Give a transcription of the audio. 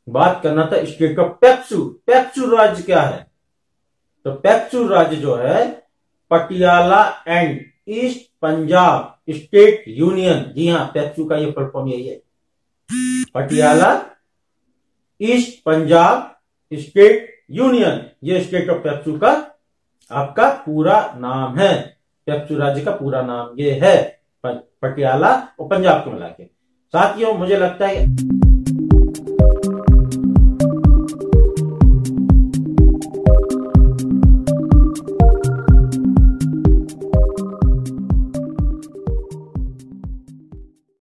बात करना था स्टेट ऑफ पेप्सू। पेप्सू राज्य क्या है? तो पेप्सू राज्य जो है Patiala and east Punjab state union. जी हाँ, पेप्सू का ये फुल फॉर्म यही है, Patiala east Punjab state union. ये स्टेट ऑफ पेप्सू का आपका पूरा नाम है। पेप्सू राज्य का पूरा नाम ये है, पटियाला और पंजाब को मिला के। साथियों, मुझे लगता है